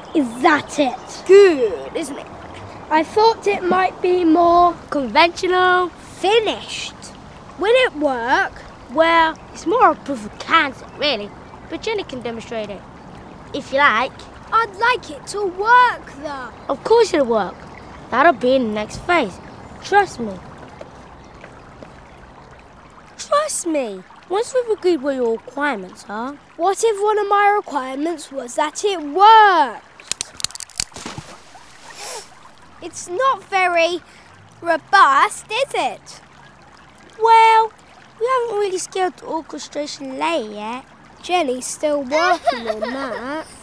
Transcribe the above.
Is that it? Good, isn't it? I thought it might be more Conventional. finished. Will it work? Well, it's more a proof of concept, really. But Jenny can demonstrate it, if you like. I'd like it to work, though. Of course it'll work. That'll be in the next phase. Trust me. Trust me. Once we've agreed what your requirements are... What if one of my requirements was that it worked? It's not very robust, is it? Well, we haven't really scaled the orchestration layer yet. Jenny's still working on that.